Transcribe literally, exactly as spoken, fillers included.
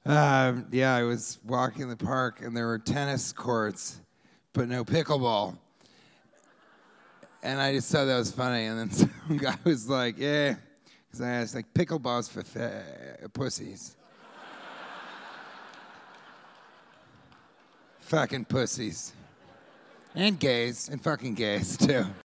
Um, yeah, I was walking the park, and there were tennis courts, but no pickleball. And I just thought that was funny. And then some guy was like, yeah, because I asked, like, pickleball's for fa- pussies. Fucking pussies. And gays, and fucking gays, too.